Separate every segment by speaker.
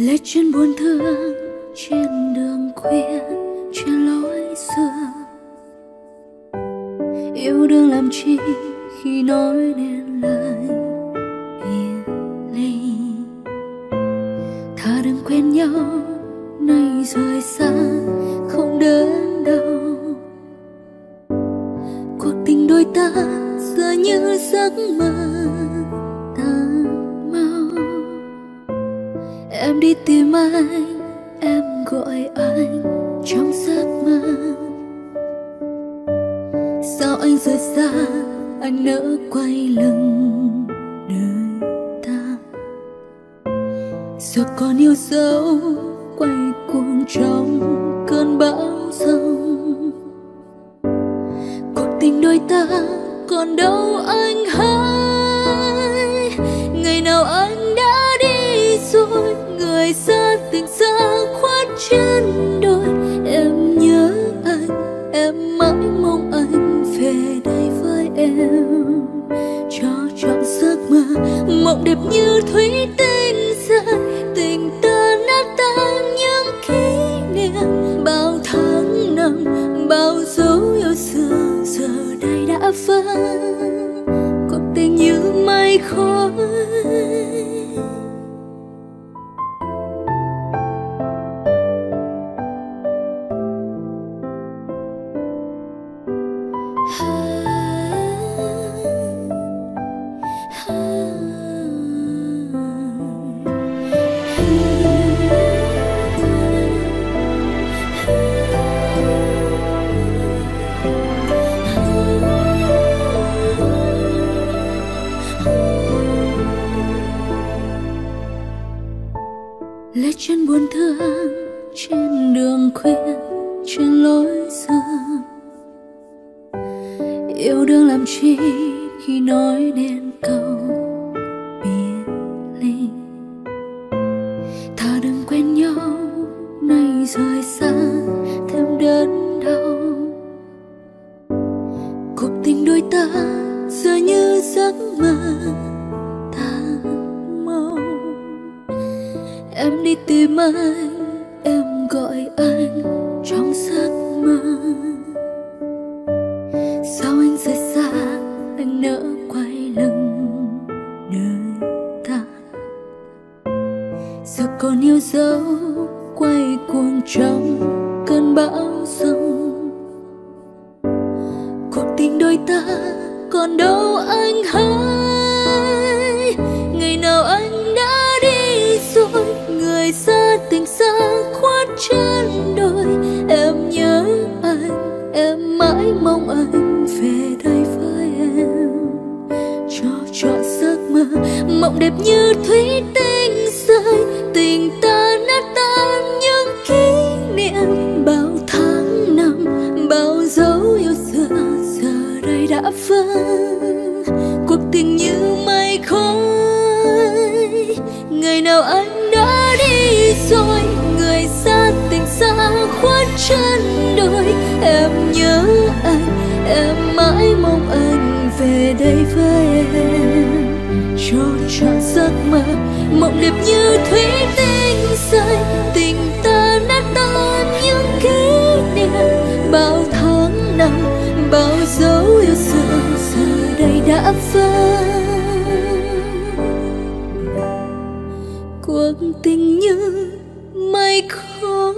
Speaker 1: lê chân buồn thương trên đường khuya, trên lối xưa. Yêu đương làm chi khi nói nên lời biệt ly. Thà đừng quen nhau nay rồi xa không đến đâu. Cuộc tình đôi ta giờ như giấc mơ tan mau. Em đi tìm anh, em gọi anh trong giấc mơ. Sao anh rời xa, anh nỡ quay lưng đời ta. Giờ còn yêu dấu quay cuồng trong cơn bão giông. Cuộc tình đôi ta còn đâu anh hỡi. Ngày nào anh đã đi rồi, người xa tình xa khuất chân đôi. Em nhớ anh, em mãi mong anh về đây với em. Cho trọn giấc mơ, mộng đẹp như thủy tinh rơi. Tình ta nát tan những kỷ niệm. Bao tháng năm, bao dấu yêu xưa giờ đây đã vắng. Cuộc tình như mây khói. Lê chân buồn thương trên đường khuya, trên lối xưa. Yêu đương làm chi khi nói đến câu biệt ly. Thà đừng quen nhau nay rồi xa thêm đớn đau. Cuộc tình đôi ta giờ như giấc mơ tan mau. Em đi tìm anh, em gọi anh trong giấc mơ. Sao anh rời xa, anh nỡ quay lưng đời ta. Giờ còn yêu dấu quay cuồng trong cơn bão giông. Cuộc tình đôi ta còn đâu anh hỡi. Ngày nào anh đã đi rồi, người xa tình xa khuất chân đôi. Em nhớ anh, em mãi mong anh về đây với em. Cho trọn giấc mơ, mộng đẹp như thủy tinh rơi. Tình ta nát tan những kỷ niệm. Bao tháng năm, bao dấu yêu xưa giờ đây đã vắng. Cuộc tình như mây khói. Ngày nào anh đã đi rồi, người xa tình xa khuất chân đôi. Em nhớ anh, em mãi mong anh về đây với em. Cho trọn giấc mơ, mộng đẹp như thủy tinh rơi. Tình ta nát tan những kỷ niệm. Bao tháng năm, bao dấu yêu xưa giờ đây đã vắng. Cuộc tình như mây khói.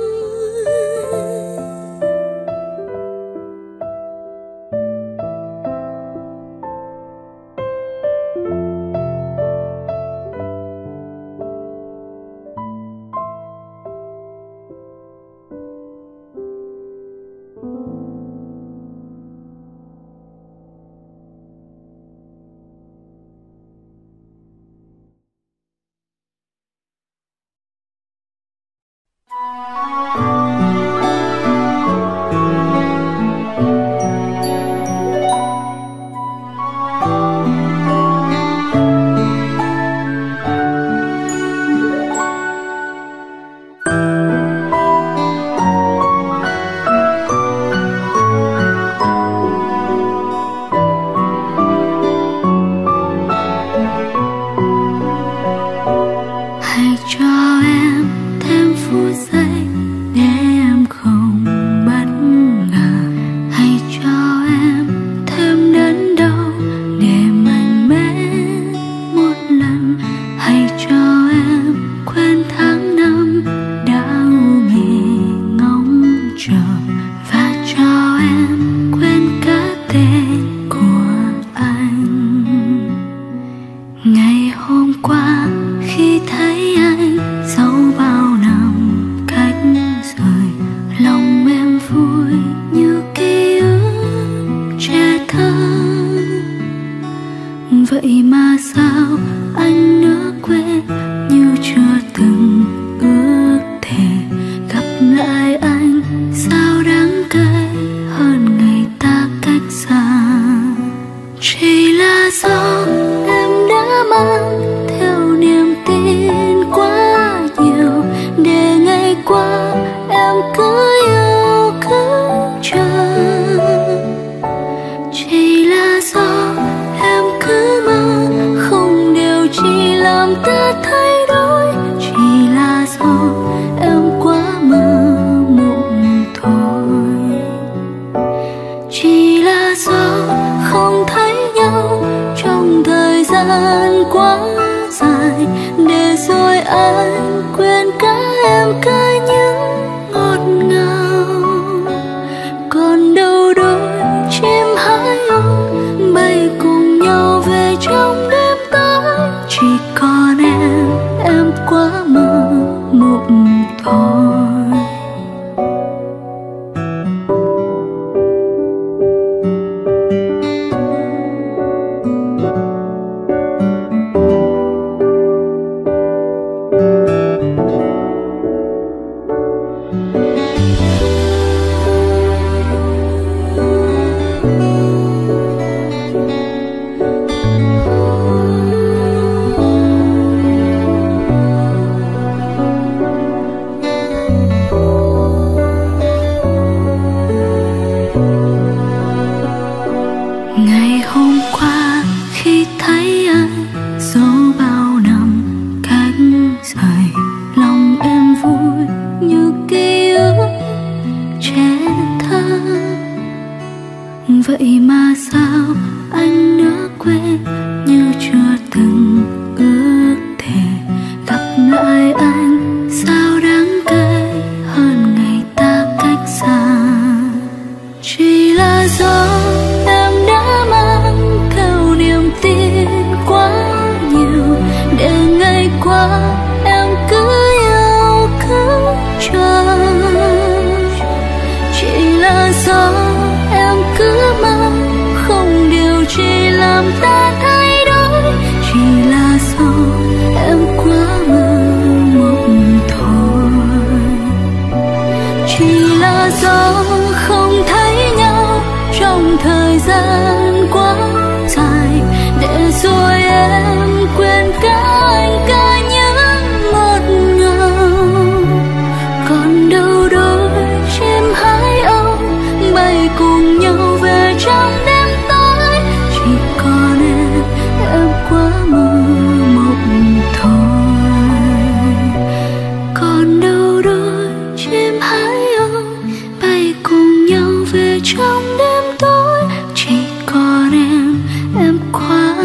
Speaker 1: làm ta thay đổi, chỉ là do em quá mơ mộng thôi. Chỉ là do không thấy nhau trong thời gian quá dài, để rồi em quên cả anh, cả những ngọt ngào. Còn đâu đôi chim hải âu bay cùng nhau về trong đêm tối, chỉ còn em quá mơ mộng thôi. Còn đâu đôi chim hải âu bay cùng nhau về trong đêm tối, chỉ còn em quá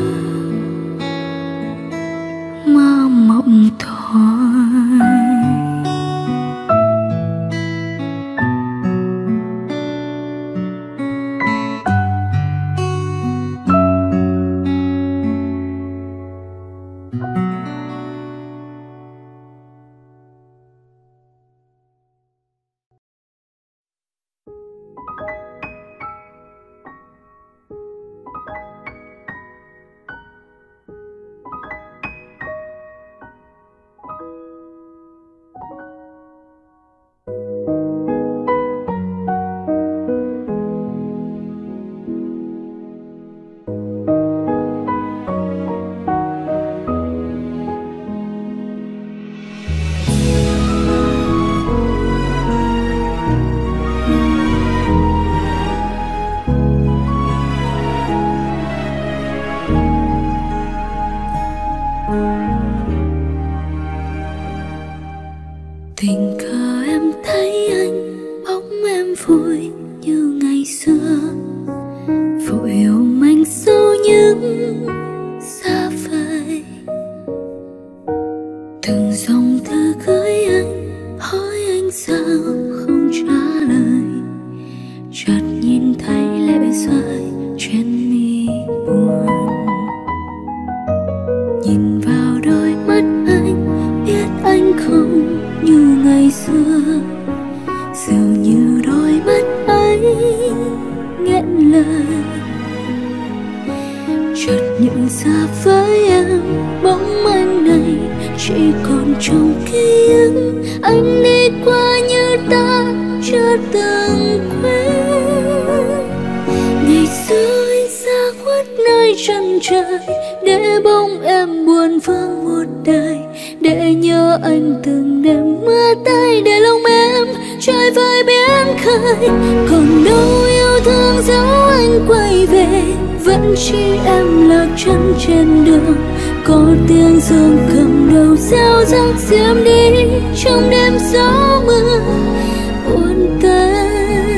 Speaker 1: mơ mộng thôi. Tình cờ em thấy anh, bóng em vui như ngày xưa, vội ôm anh sâu những xa vời. Từng dòng thư gửi anh, hỏi anh sao không trả lời, chợt nhìn thấy lệ rơi trên mi buồn. Nhìn vào đôi mắt anh, biết anh không như ngày xưa, dường như đôi mắt ấy nghẹn lời. Chợt nhận ra với em, bóng anh này chỉ còn trong ký ức. Anh đi qua như ta chưa từng quên. Ngày xưa anh xa khuất nơi chân trời, để bóng em buồn vương một đời, để nhớ anh từng đêm mưa tay, để lòng em trôi vơi biển khơi. Còn đâu yêu thương dấu anh quay về, vẫn chỉ em lạc chân trên đường. Có tiếng dương cầm đầu reo rắc diêm đi trong đêm gió mưa buồn tênh.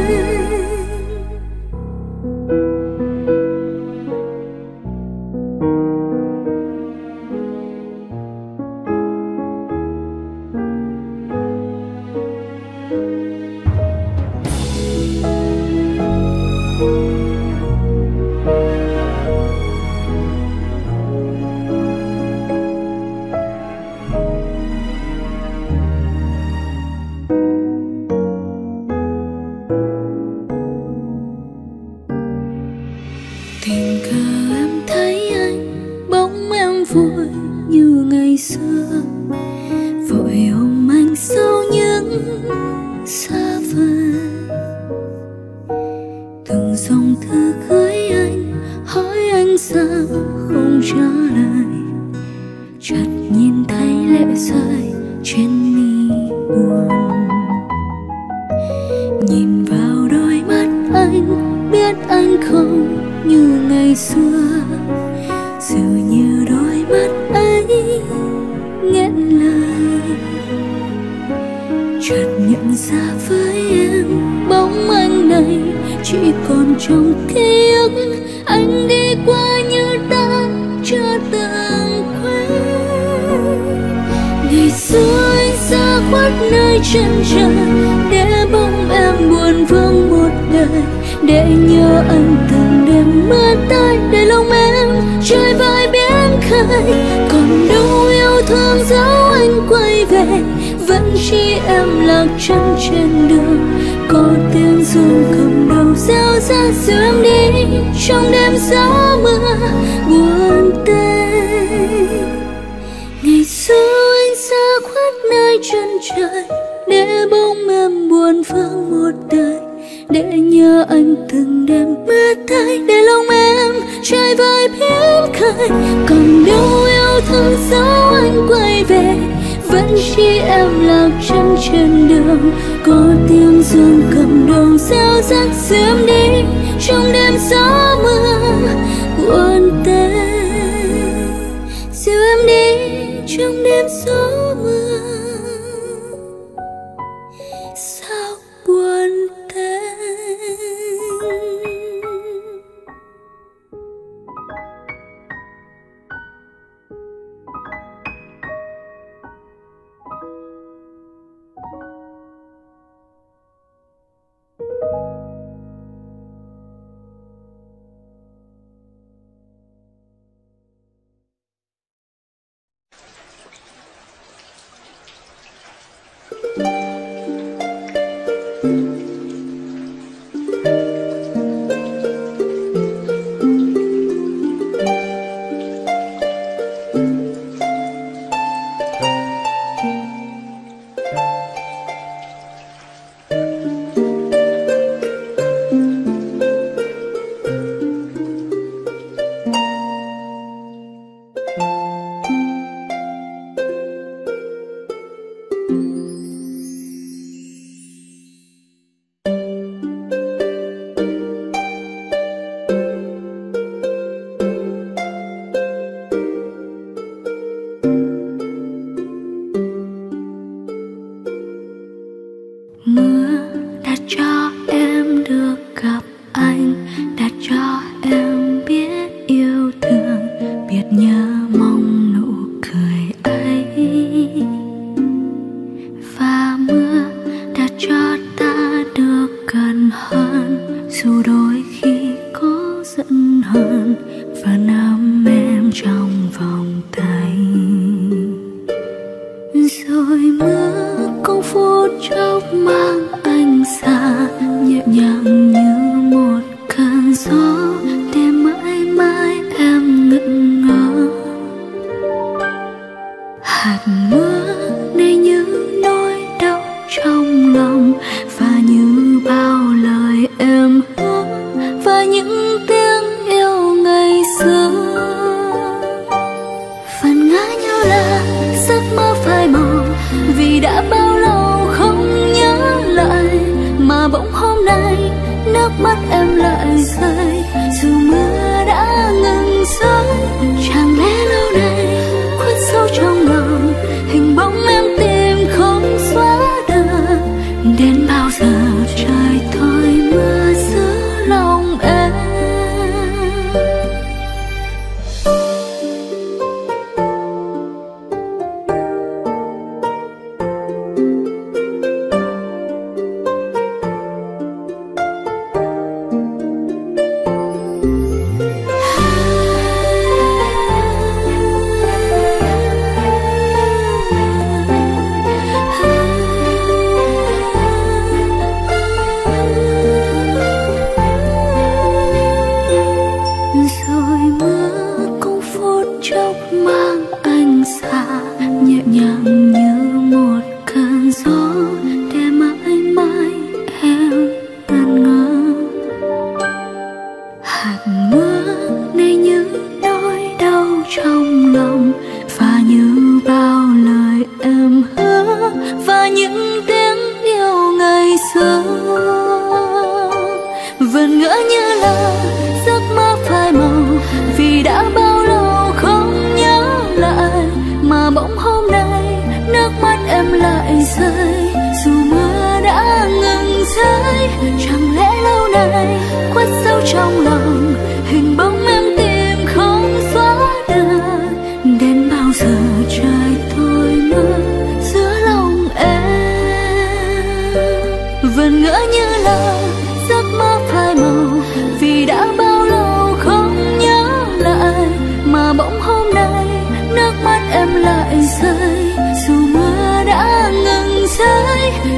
Speaker 1: Tình cờ em thấy anh, bóng em vui như ngày xưa, vội ôm anh sau những xa vời. Từng dòng thư gửi anh, hỏi anh sao không trả lời, chợt nhìn thấy lệ rơi trên mi buồn. Nhìn vào đôi mắt anh, biết anh không như ngày xưa, dường như đôi mắt ấy nghẹn lời. Chợt nhận ra với em, bóng anh này chỉ còn trong ký ức. Anh đi qua như ta chưa từng quên. Ngày xưa anh xa khuất nơi chân trời, để bóng em buồn vương một đời, để nhớ anh từng đêm mưa tay, để lòng em trôi vơi biển khơi. Còn đâu yêu thương dấu anh quay về, vẫn chỉ em lạc chân trên đường. Có tiếng dương cầm đầu reo rác dìu em đi trong đêm gió mưa buồn tênh. Ngày xưa anh xa khuất nơi chân trời, để bóng em buồn vương một đời, để nhớ anh từng đêm mưa tay, để lòng em trai vơi biến khơi. Còn đâu yêu thương dấu anh quay về, vẫn chỉ em lạc chân trên đường. Có tiếng dương cầm đầu reo rắc diễm đi trong đêm gió mưa buồn tênh. Dìu em đi trong đêm gió mưa sao buồn tênh.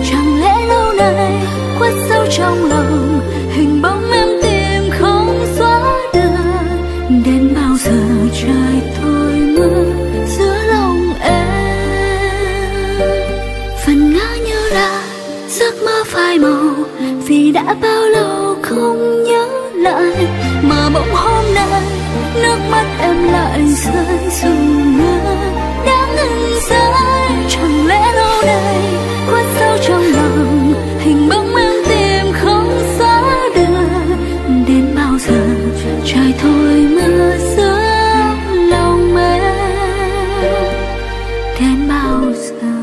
Speaker 2: trong lòng hình bóng em tìm không xóa
Speaker 1: vì đã bao lâu không nhớ lại, mà bỗng hôm nay nước mắt em lại rơi dù ngơ đã ngừng rơi. Chẳng lẽ lâu nay khuất sâu trong lòng hình bóng em tìm không xóa được. Đến bao giờ trời thôi mưa giữa lòng em, đến bao giờ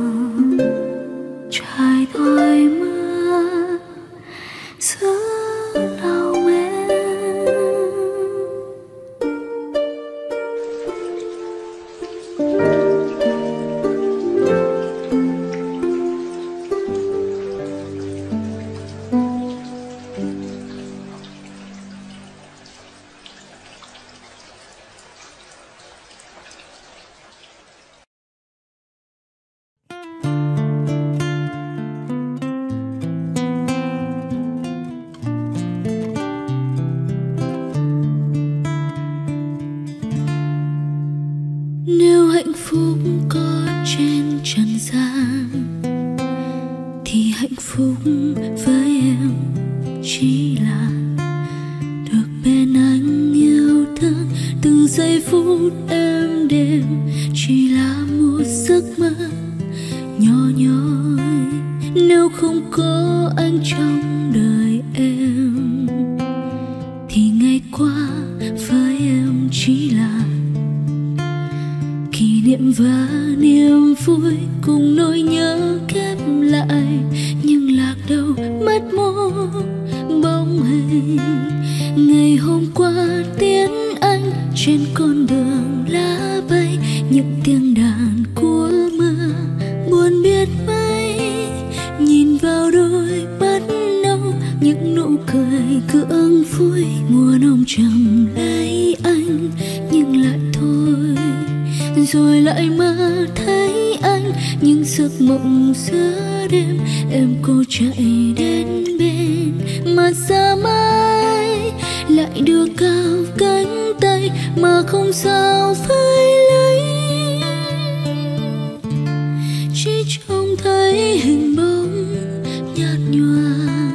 Speaker 1: trời thôi mưa giữa lòng em. Nếu hạnh phúc có trên trần gian thì hạnh phúc với em chỉ là được bên anh yêu thương từng giây phút em đêm, chỉ là một giấc mơ nhỏ nhoi. Nếu không có anh trong đời em thì ngày qua với em chỉ là kỷ niệm và niềm vui cùng nỗi nhớ ghép lại, nhưng lạc đâu mất một bóng hình. Ngày hôm qua tiễn anh trên con đường lá bay, những tiếng đàn của mưa buồn biết mấy. Nhìn vào đôi mắt nâu, những nụ cười gượng vui, mùa nồng trầm lấy anh nhưng lại thôi. Rồi lại mơ thấy anh những giấc mộng giữa đêm, em cô chạy đến bên mà xa mãi lại đưa cao cánh tay mà không sao với lấy. Chỉ trông thấy hình bóng nhạt nhòa,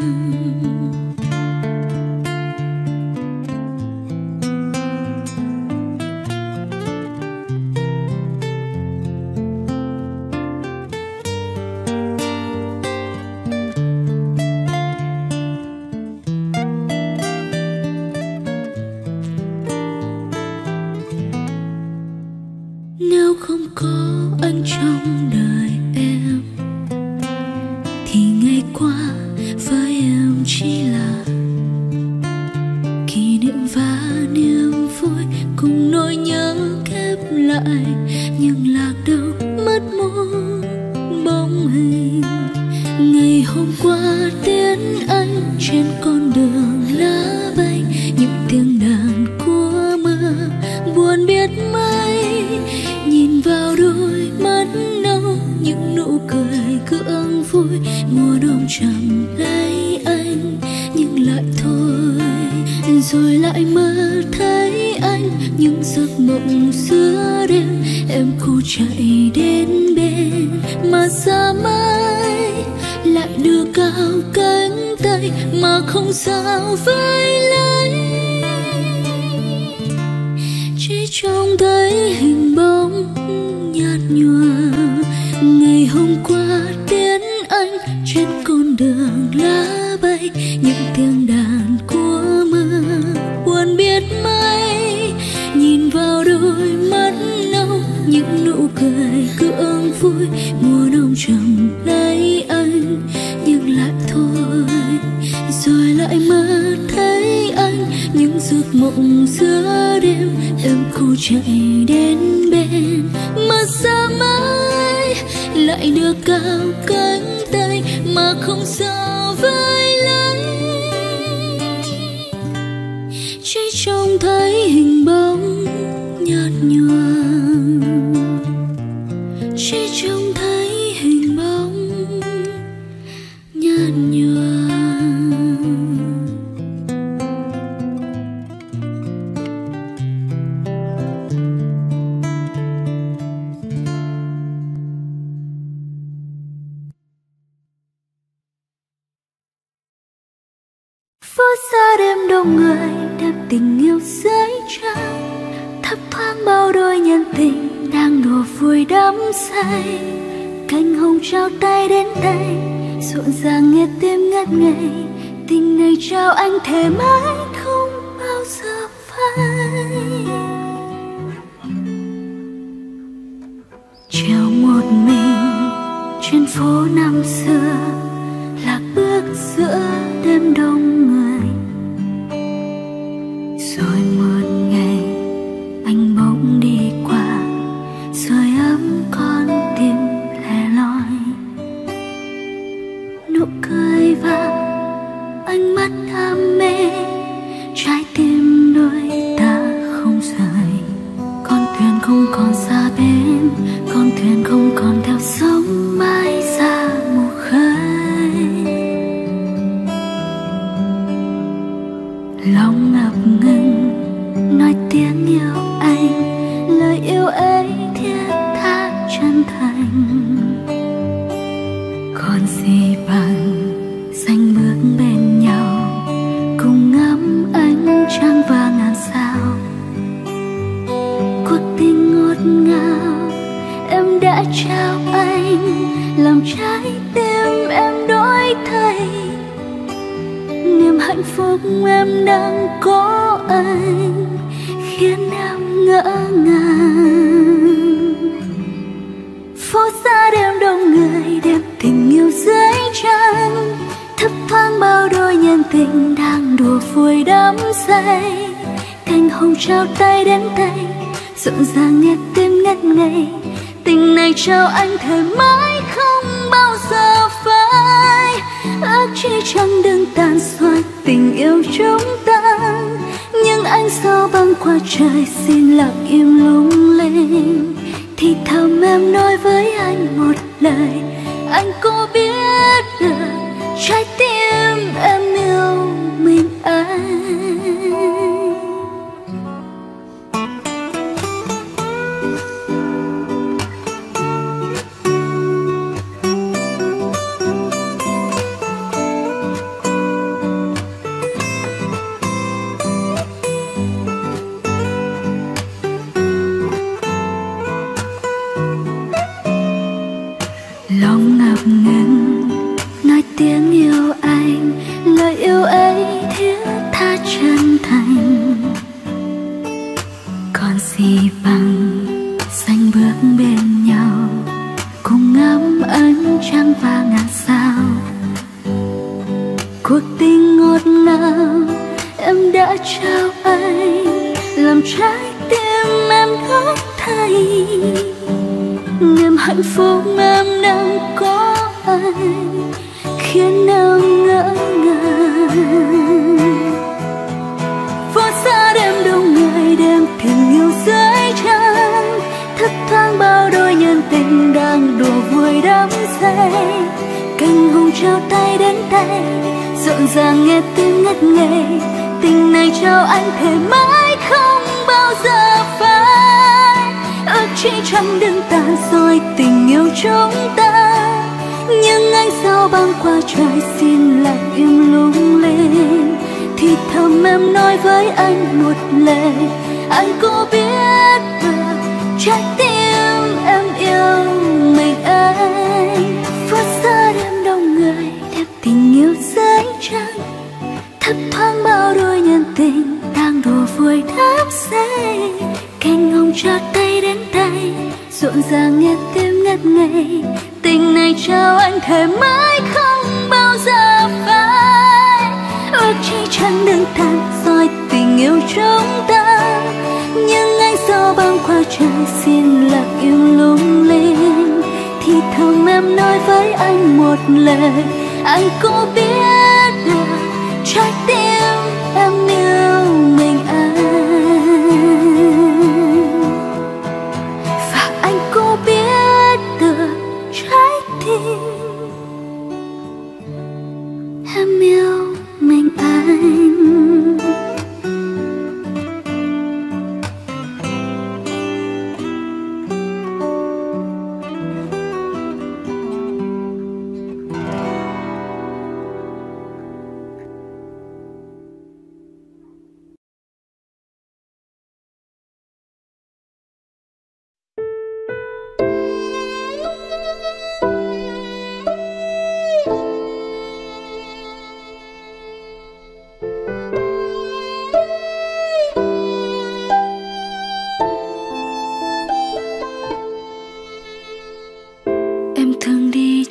Speaker 1: nếu không có anh trong đời em thì ngày qua với em chỉ là kỷ niệm và niềm vui cùng nỗi nhớ ghép lại, nhưng lạc đâu mất một bóng hình. Ngày hôm qua tiễn anh trên con đường lá bay, những tiếng đàn của mưa buồn biết mấy. Nhìn vào đôi mắt nâu, những nụ cười gượng vui, mùa đông trầm lấy anh nhưng lại thôi. Rồi lại mơ thấy anh những giấc mộng giữa đêm, em cô chạy đến bên mà xa mãi lại đưa cao cánh tay mà không sao với lấy. Chỉ trông thấy hình bóng nhạt nhòa, ngày hôm qua tiễn anh trên con đường lá bay, những tiếng đàn của mưa buồn biết mấy. Nhìn vào đôi mắt nâu, những nụ cười gượng vui, mùa đông trầm lấy anh nhưng lại thôi. Rồi lại mơ thấy anh những giấc mộng giữa đêm, em cô chạy đến bên mà xa mãi lại đưa cao cánh tay mà không sao với lấy. Chỉ trông thấy hình bóng nhạt nhòa, chỉ trông thấy hình bóng nhạt nhòa. đông người đem tình yêu dưới trăng, thấp thoáng bao đôi nhân tình đang đùa vui đắm say. Cánh hồng trao tay đến tay, rộn ràng nghe tim ngất ngây. Tình này trao anh thề mãi không bao giờ phai. Treo một mình trên phố năm xưa, lạc bước giữa đêm đông người. Rồi một ngày anh bỗng đi qua, sưởi ấm con tim lẻ loi. Nụ cười vàng, ánh mắt đam mê, trái tim đôi ta không rời. Con thuyền không còn xa bến, con thuyền không còn theo sóng mãi ra mù khơi. Lòng ngập ngừng nói tiếng yêu anh, lời yêu ấy thiết tha chân thành. Còn gì bằng xanh bước bên nhau, cùng ngắm ánh trăng và ngàn sao. Cuộc tình ngọt ngào em đã trao anh, làm trái tim em đổi thay. Niềm hạnh phúc em đang có anh khiến em ngỡ ngàng. Phố xa đêm đông người đem tình yêu dưới trăng, thấp thoáng bao đôi nhân tình đang đùa vui đắm say. Cánh hồng trao tay đến tay, rộn ràng nghe tim ngất ngây. Tình này trao anh thề mãi không bao giờ phai. Ước chi trăng đừng tàn xoay tình yêu chúng ta, nhưng anh sao băng qua trời xin lặng im lung linh. Thì thầm em nói với anh một lời, anh có biết được trái tim em yêu mình anh. Lòng ngập ngừng nói tiếng yêu anh, lời yêu ấy thiết tha chân thành. Còn gì bằng xanh bước bên nhau, cùng ngắm ánh trăng và ngàn sao. Cuộc tình ngọt ngào em đã trao anh, làm trái tim em đổi thay. Niềm hạnh phúc em đang có anh khiến em ngỡ ngàng. Phố xa đêm đông người đem tình yêu dưới trăng, thấp thoáng bao đôi nhân tình đang đùa vui đắm say. Cánh hồng trao tay đến tay, rộn ràng nghe tim ngất ngây. Tình này trao anh thề mãi không bao giờ phai. Ước chi trăng đừng tàn rồi tình yêu chúng ta, nhưng anh sao băng qua trời xin lặng im lung linh. Thì thầm em nói với anh một lời, anh có biết được trái tim em yêu mình anh. Phố xa đêm đông người đem tình yêu dưới trăng, thấp thoáng bao đôi nhân tình đang đùa vui đắm say. Cánh hồng trao tay đến tay, rộn ràng nghe tim ngất ngây. Tình này trao anh thề mãi không bao giờ phai. Ước chi trăng đừng tàn rồi tình yêu chúng ta, nhưng anh sao băng qua trời xin lặng im lung linh. Thì thầm em nói với anh một lời, anh có biết được trái tim em yêu mình anh. Và anh có biết được trái tim em yêu mình anh.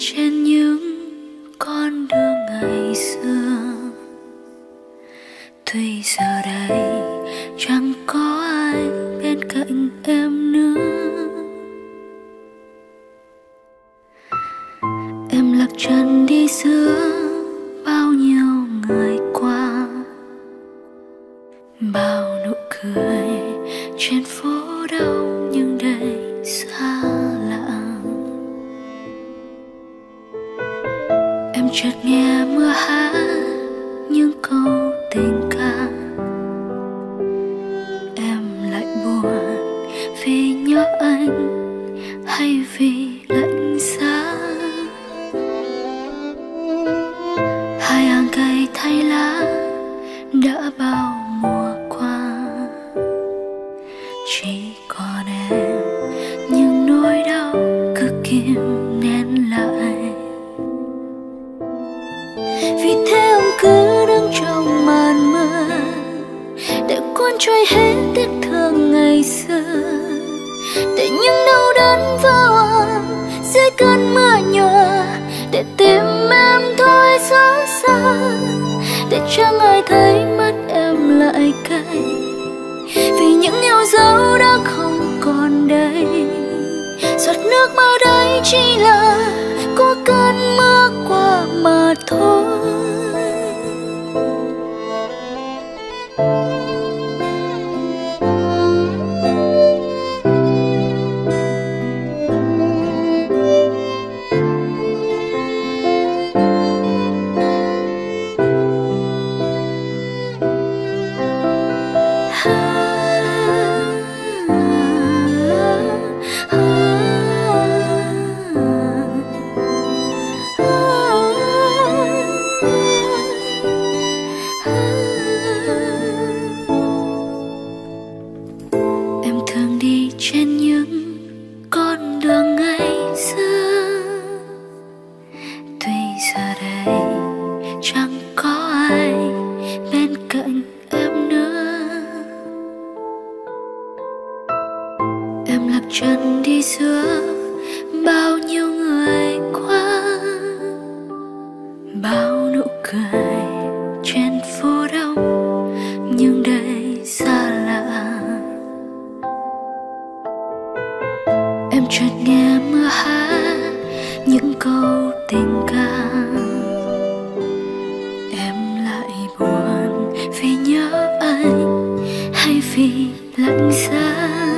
Speaker 1: trên những con đường ngày xưa. Tuy giờ đây chẳng có ai bên cạnh em nữa, em lạc chân đi giữa bao nhiêu người qua, bao nụ cười trên phố đông nhưng đầy xa lạ. Em chợt nghe mưa hát những câu tình ca, em lại buồn vì nhớ anh hay vì lạnh giá. Hai hàng cây thay lá đã bao mùa qua, chỉ còn em những nỗi đau cứ kìm nén lại. Vì thế em cứ đứng trong màn mưa để cuốn trôi hết tiếc thương ngày xưa, để những đau đớn vỡ hòa dưới cơn mưa nhòa, để tim em thôi xót xa, để chẳng ai thấy mắt em lại cay. Vì những yêu dấu đã không còn đây, giọt nước mắt ấy chỉ là của cơn mưa qua mà thôi. Trên những con đường ngày xưa, tuy giờ đây chẳng có ai bên cạnh em nữa, em lạc chân đi giữa bao nhiêu người qua, bao nụ cười trên phố đông nhưng đầy xa lạ. Em chợt nghe mưa hát những câu tình ca, em lại buồn vì nhớ anh hay vì lạnh giá.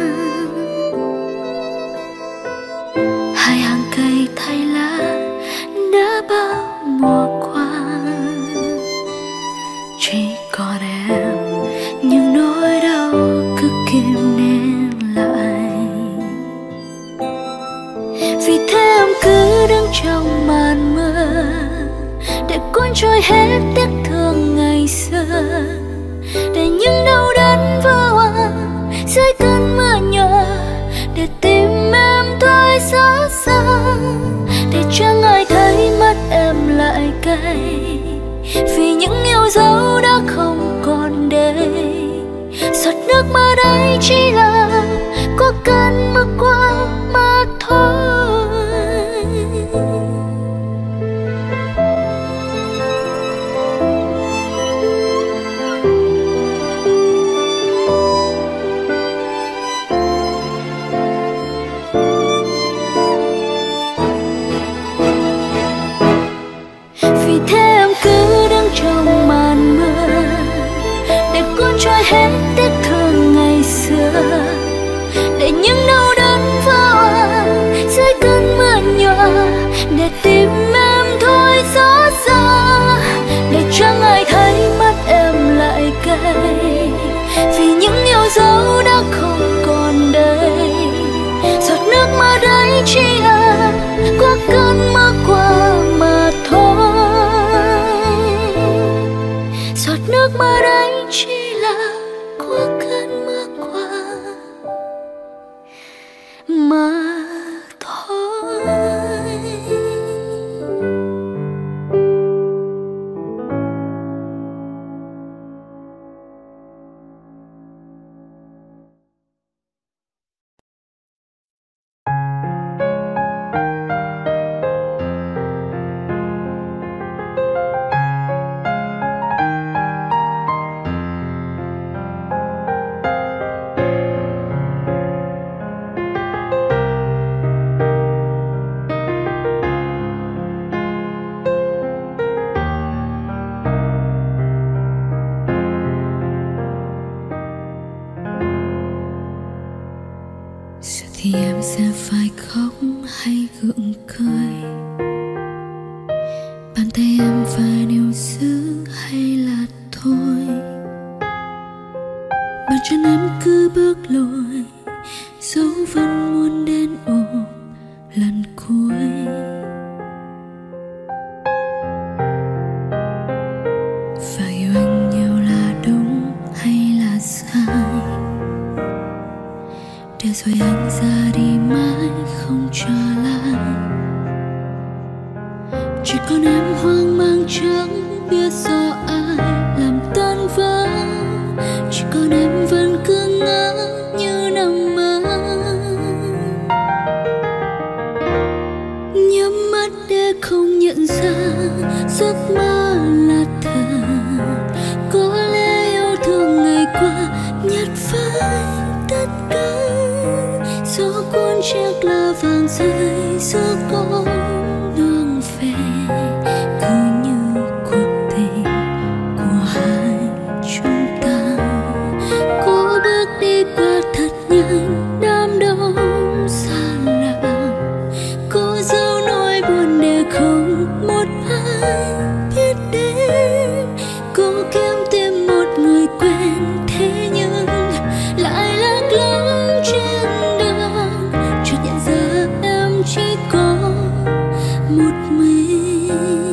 Speaker 1: Hai hàng cây thay lá đã bao mùa qua, chỉ còn em những nỗi đau cứ kìm nén lại. Vì thế em cứ đứng trong màn mưa để cuốn trôi hết tiếc thương ngày xưa, để những đau đớn vỡ hòa dưới cơn mưa nhòa, để tim em thôi xót xa, để chẳng ai thấy mắt em lại cay. Vì những yêu dấu đã không còn đây, giọt nước mắt ấy chỉ là của cơn mưa qua mà thôi. Vì thế em cứ đứng trong màn mưa để cuốn trôi hết tiếc thương ngày xưa, để những đau đớn vỡ hòa dưới cơn mưa nhòa, để tim em thôi xót xa, để chẳng ai thấy mắt em lại cay. Vì những yêu dấu đã không còn đây, giọt nước mắt ấy chỉ là của cơn mưa qua mà thôi. Giọt nước mắt ấy chỉ là của cơn mưa qua mà thôi. gượng cười. Bàn tay em phải níu giữ hay là thôi? Bàn chân em cứ bước lùi, dấu vẫn muốn đến ôm lần cuối. Và yêu anh nhiều là đúng hay là sai? Để rồi anh ra đi mãi không trở lại. Chỉ còn em hoang mang chẳng biết do ai làm tan vỡ. Chỉ còn em vẫn cứ ngỡ như nằm mơ. Nhắm mắt để không nhận ra giấc mơ là thật. Có lẽ yêu thương ngày qua nhạt phai tất cả. Gió cuốn chiếc lá vàng rơi giữa con đường về. Cứ như cuộc tình của hai chúng ta. Cố bước đi qua thật nhanh đám đông xa lạ. Cố giấu nỗi buồn để không một ai biết đến. Cố kiếm tìm một người quen thế nhưng lại lạc lõng trên đường. Chợt nhận ra em chỉ có một mình.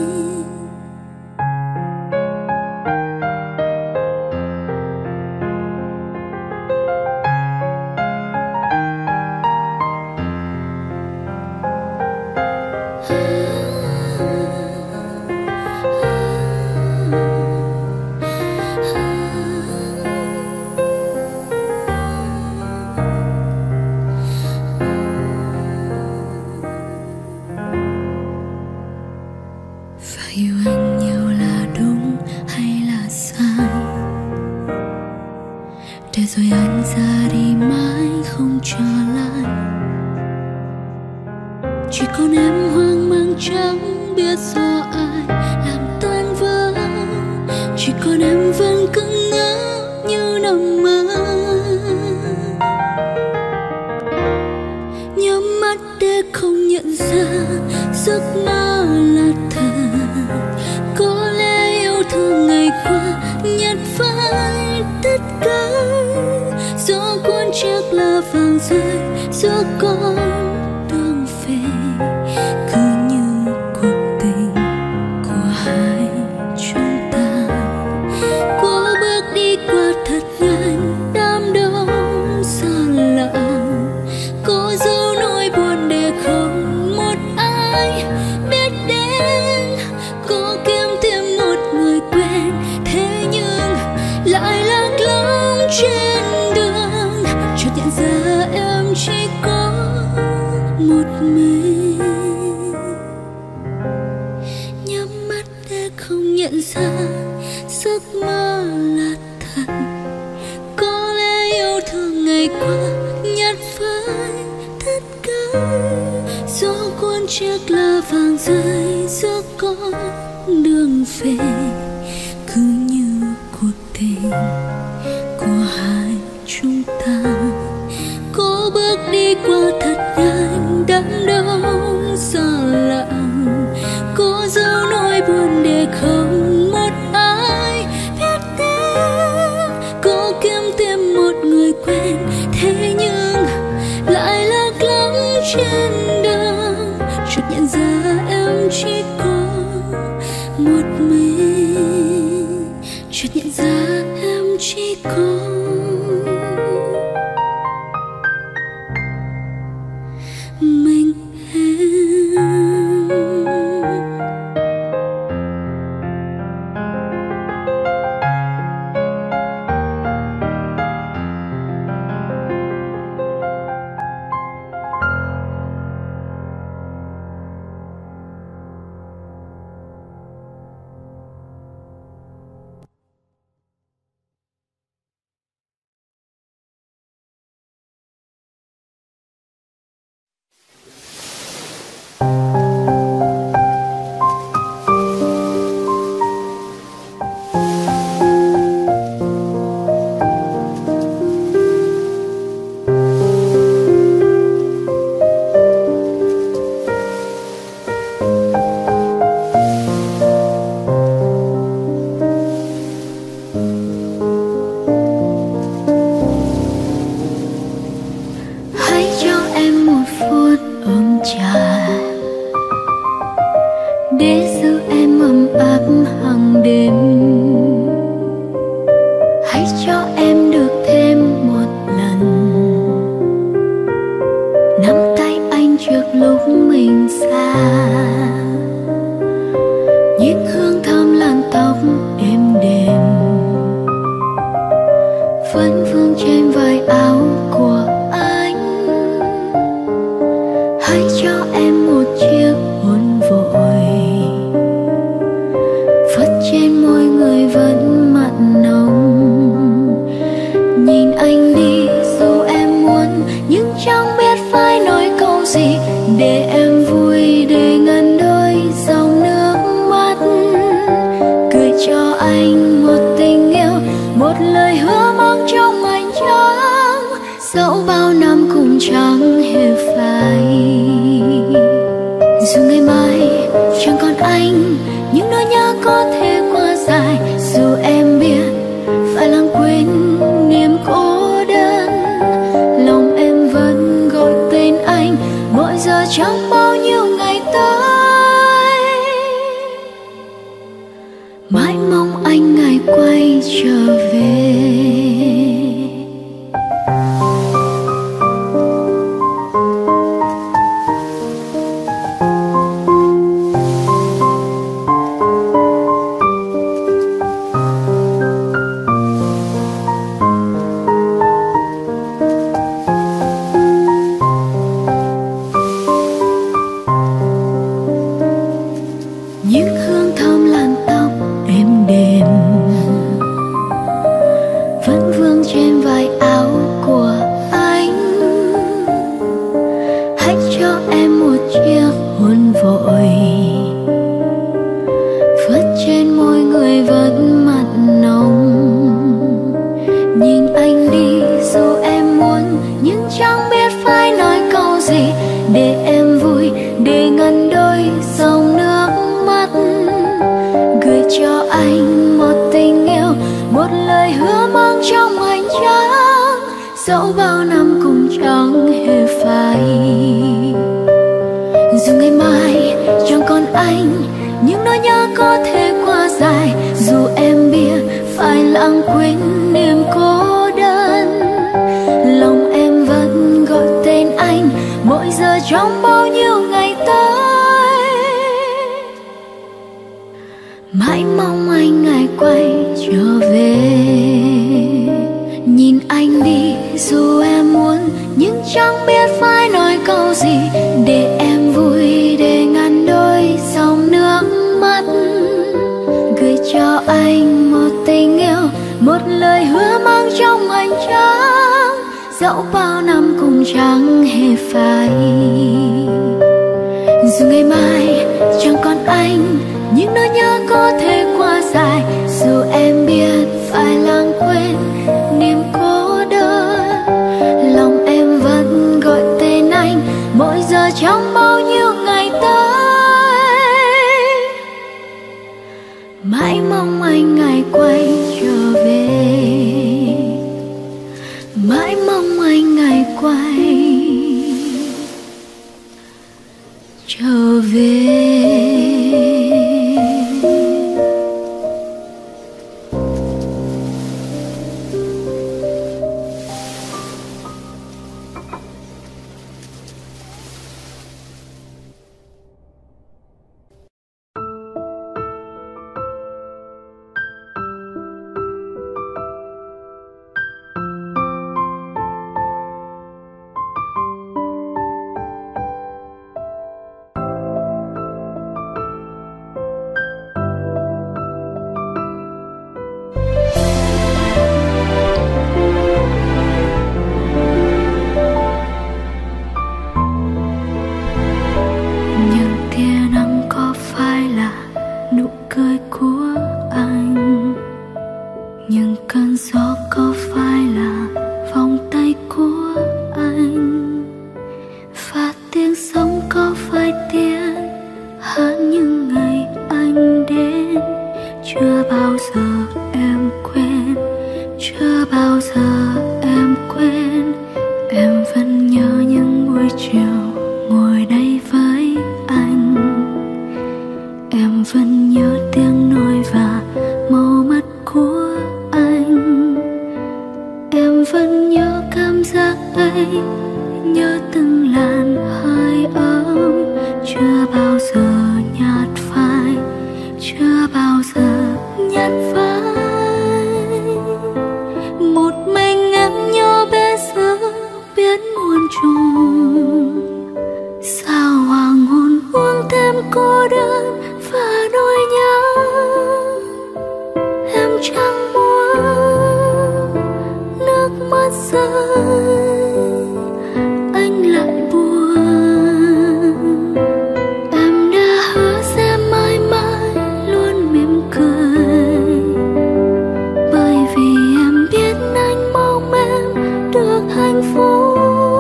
Speaker 1: Và yêu anh nhiều là đúng hay là sai? Để rồi anh ra đi mãi không trở lại. Chỉ còn em hoang mang chẳng biết do ai làm tan vỡ. Chỉ còn em vẫn cứ ngỡ như nằm mơ. Nhắm mắt để không nhận ra giấc mơ là thật. Có lẽ yêu thương ngày qua nhạt phai tất cả. Gió cuốn chiếc lá vàng rơi giữa con đường về. Cứ như cuộc tình của hai chúng ta. Cố bước đi qua thật nhanh đám đông xa lạ. Cố giấu nỗi buồn để không một ai biết đến. Cố kiếm tìm một người quen thế nhưng lại lạc lõng trên đường. Chợt nhận ra em chỉ có một mình. Nhắm mắt để không nhận ra giấc mơ là thật. Có lẽ yêu thương ngày qua nhạt phai tất cả. Gió cuốn chiếc lá vàng rơi giữa con đường về. Cứ như cuộc tình của hai chúng ta. Cố bước đi qua thật nhanh đám đông xa lạ. Cố giấu nỗi buồn để không một ai biết đến. Cố kiếm tìm một người quen thế nhưng lại lạc lõng trên đường. Chợt nhận ra em chỉ có một mình. Chợt nhận ra em chỉ có ấp hàng đêm. Hãy cho em được thêm một lần nắm tay anh trước lúc mình xa. Nhịp hương thơm làn tóc êm đềm vẫn vương trên vai áo của anh. Hãy cho em một chiếc hôn vội phất trên môi người vẫn mặn nồng. Nhìn anh đi dù em muốn nhưng chẳng biết phải nói câu gì để em vui, để ngăn đôi dòng nước mắt. Gửi cho anh một tình yêu, một lời hứa mang trong ánh trắng, dẫu bao năm cũng chẳng hề phai. Dù ngày mai chẳng còn anh, những nỗi nhớ có thể qua dài. Dù em biết phải lãng quên niềm cô đơn, lòng em vẫn gọi tên anh mỗi giờ trong bao nhiêu ngày tới. Mãi mong anh ngày quay trở về. Những hương thơm làn tóc êm đềm vẫn vương trên vai áo của anh. Hãy cho em một chiếc hôn vội phất trên môi người vẫn mặn nồng. Nhìn anh đi dù em muốn nhưng chẳng biết phải nói câu gì để em vui, để ngăn đôi dòng nước mắt. Gửi cho anh một tình yêu, một lời hứa mang trong ánh trắng, dẫu bao năm cũng chẳng hề phai. Dù ngày mai chẳng còn anh, những nỗi nhớ có thể qua dài. Dù em biết phải lãng quên niềm cô đơn, lòng em vẫn gọi tên anh mỗi giờ trong bao nhiêu ngày tới. Mãi mong anh ngày quay trở về. Nhìn anh đi dù em muốn nhưng chẳng biết phải nói câu gì để em vui, để ngăn đôi dòng nước mắt. Gửi cho anh một tình yêu, một lời hứa mang trong ánh trắng, dẫu bao năm cũng chẳng hề phai. Dù ngày mai chẳng còn anh, những nỗi nhớ có thể qua dài. Dù em biết phải lãng quên niềm cô đơn, lòng em vẫn gọi tên anh mỗi giờ trong bao nhiêu ngày tới. Mãi mong anh ngày quay trở về. Mãi mong anh ngày quay trở về. nhạt phai. Một mình em nhỏ bé giữa biển muôn trùng. Sao hoàng hôn buông thêm cô đơn và nỗi nhớ. Em chẳng muốn nước mắt rơi, anh lại buồn. Em đã hứa sẽ mãi mãi luôn mỉm cười, bởi vì em biết anh mong em được hạnh phúc.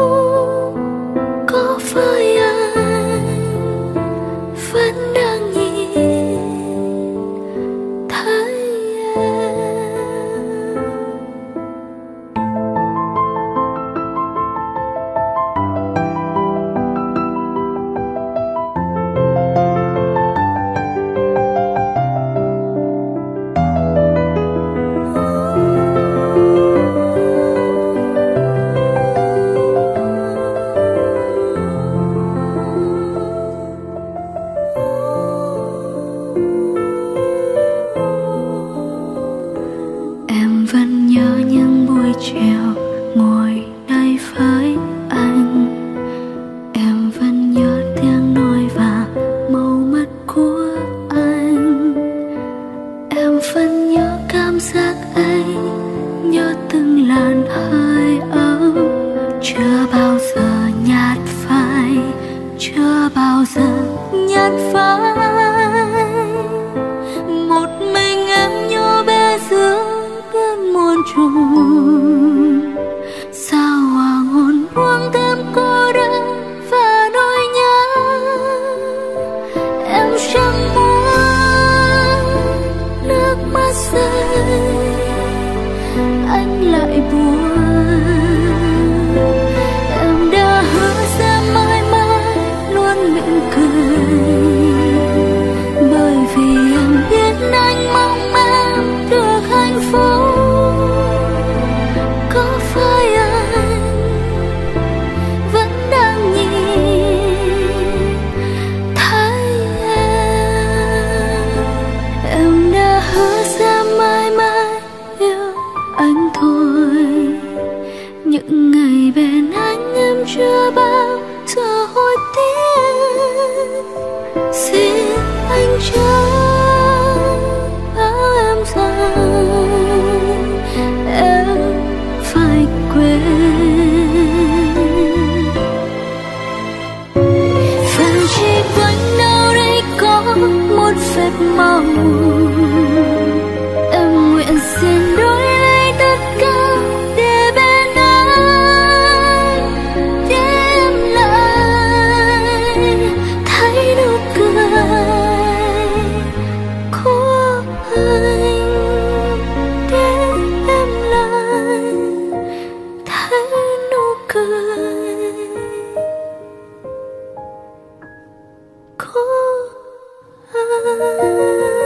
Speaker 1: Có phải anh vẫn đang nhìn thấy em? Em vẫn nhớ những buổi chiều ngồi đây với anh. Em vẫn nhớ tiếng nói và màu mắt của anh. Em vẫn nhớ cảm giác ấy, nhớ từng làn hơi ấm. Chưa bao giờ nhạt phai, chưa bao giờ nhạt phai. Một mình em nhỏ bé giữa biển muôn trùng. Sao hoàng hôn buông thêm cô đơn và nỗi nhớ. Em chẳng muốn nước mắt rơi, anh lại buồn. Em đã hứa sẽ mãi mãi luôn mỉm cười, bởi vì em biết anh mong em được hạnh phúc. Có phải anh vẫn đang nhìn thấy em? Em đã hứa sẽ mãi mãi yêu anh thôi. Những ngày bên anh em chưa bao giờ hối tiếc. Xin anh chớ bảo em rằng em phải quên. Phần chỉ quanh đâu đây có một phép màu. Em nguyện xin đổi lấy tất cả để bên anh, để em lại thấy nụ cười của anh, để em lại thấy nụ cười của anh.